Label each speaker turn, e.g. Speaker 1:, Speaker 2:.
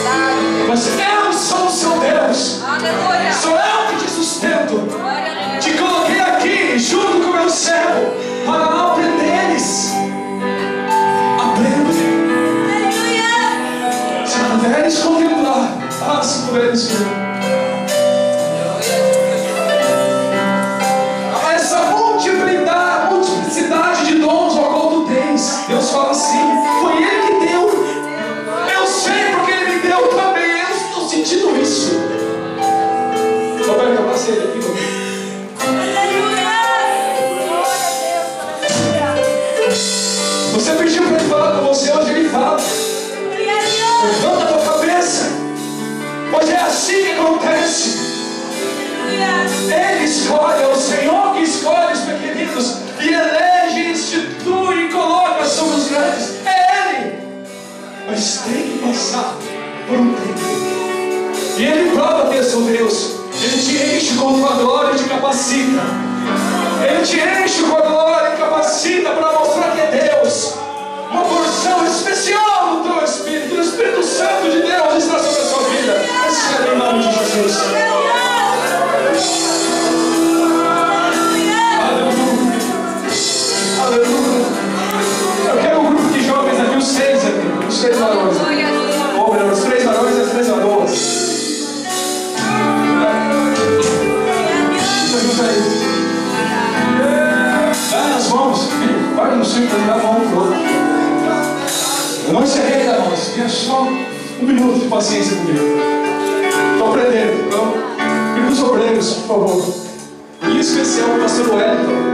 Speaker 1: Mas eu sou o seu Deus. Sou eu que te sustento. Te coloquei aqui junto com o meu servo para aprender-lhes. Aprenda. Se puderes contemplar, se puderes ver essa multiplicidade de dons ao qual tu tens, Deus fala assim: foi Ele que deu. Eu sei porque Ele me deu também. Eu estou sentindo isso. Roberto, eu passei aqui comigo. Você pediu para Ele falar com você, hoje Ele fala. Levanta a tua cabeça, pois é assim que acontece. Ele escolhe, é o Senhor que escolhe os pequeninos e elege, institui e coloca sobre os grandes. É Ele. Mas tem que passar por um tempo. E Ele prova ter seu Deus. Ele te enche com a glória e te capacita. Ele te enche com a glória e capacita para mostrar que é Deus. Uma porção especial do teu Espírito. O Espírito Santo de Deus está sobre a sua vida. Recebe em nome de Jesus. Aleluia. Eu quero um grupo de jovens aqui, os três varões. Ou melhor, os 3 varões e as 3 varoas. Ajuda aí. Dá nas mãos. Vai no centro, dá a mão pro outro. Eu não encerrei ainda, irmãos. Tenha só 1 minuto de paciência comigo. Estou aprendendo. Então, fica os obreiros, por favor. Em especial o pastor Wellington.